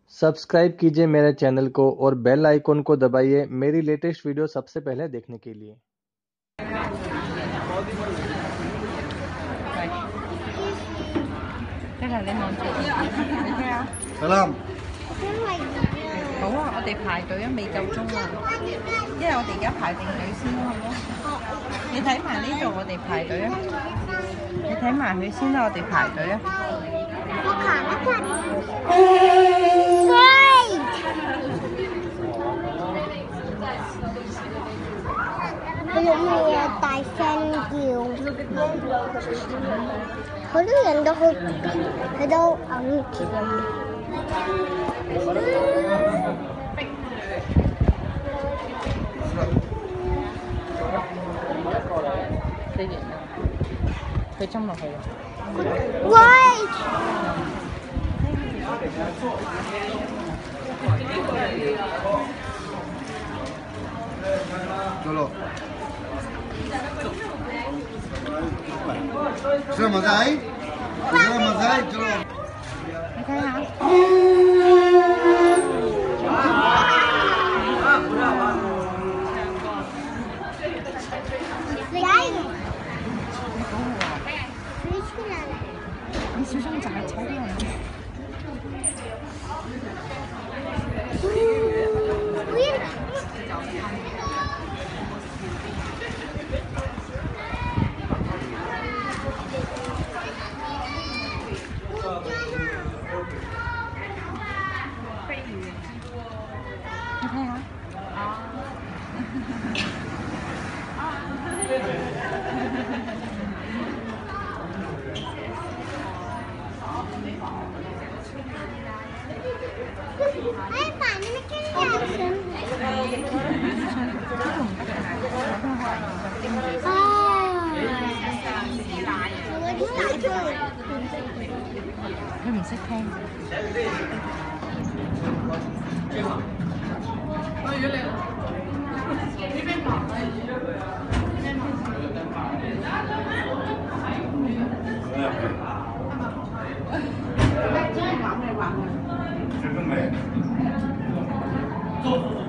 सब्सक्राइब कीजिए मेरे चैनल को और बेल आइकन को दबाइए मेरी लेटेस्ट वीडियो सबसे पहले देखने के लिए। 即係你望住，你聽下。 Salam。 好啊，我哋排隊啊，未夠鐘啊，因為我哋而家排定隊先啦，好唔好？你睇埋呢度，我哋排隊啊。你睇埋佢先啦，我哋排隊啊。 我看了看。Great！ 佢用咩大聲叫？好多人都好，佢都揞住。 4年啦，佢斟落去啊。 喂！ 走喽。Selamat Selamat走喽。 你睇下。你小心踩到人。你睇下。 哎，爸，你们跟着吃。 佢唔識聽。 这个没。